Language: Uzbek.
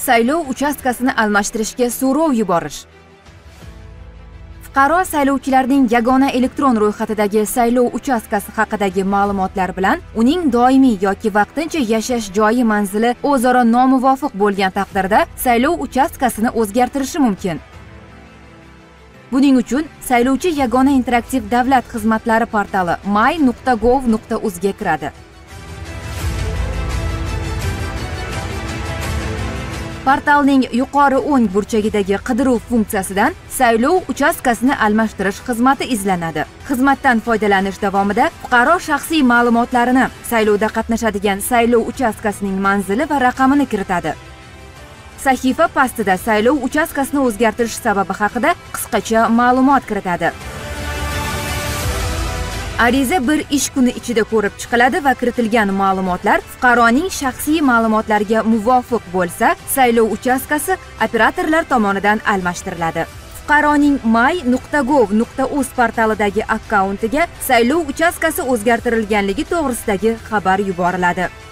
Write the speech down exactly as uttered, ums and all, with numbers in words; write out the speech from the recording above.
Saylov uchastkasini almashtirishga so'rov yuborish. Fuqaro saylovchilarning yagona elektron ro'yxatidagi saylov uchastkasi haqidagi ma'lumotlar bilan uning doimiy yoki vaqtincha yashash joyi manzili o'zaro nomuvofiq bo'lgan taqdirda saylov uchastkasini o'zgartirishi mumkin. Buning uchun saylovchi yagona interaktiv davlat xizmatlari portali may nuqta gov nuqta uz ga kiradi. Portalning yuqori o'ng burchagidagi qidiruv funksiyasidan saylov uchastkasini almashtirish xizmati izlanadi. Xizmatdan foydalanish davomida fuqaro shaxsiy ma'lumotlarini, saylovda qatnashadigan saylov uchastkasining manzili va raqamini kiritadi. Sahifa pastida saylov uchastkasini o'zgartirish sababi haqida qisqacha ma'lumot kiritadi. Ariza bir ish kuni ichida ko'rib chiqiladi va kiritilgan ma'lumotlar fuqaroning shaxsiy ma'lumotlariga muvofiq bo'lsa, saylov uchastkasi operatorlar tomonidan almashtiriladi. Fuqaroning may nuqta gov nuqta uz portalidagi akkauntiga saylov uchastkasi o'zgartirilganligi to'g'risidagi xabar yuboriladi.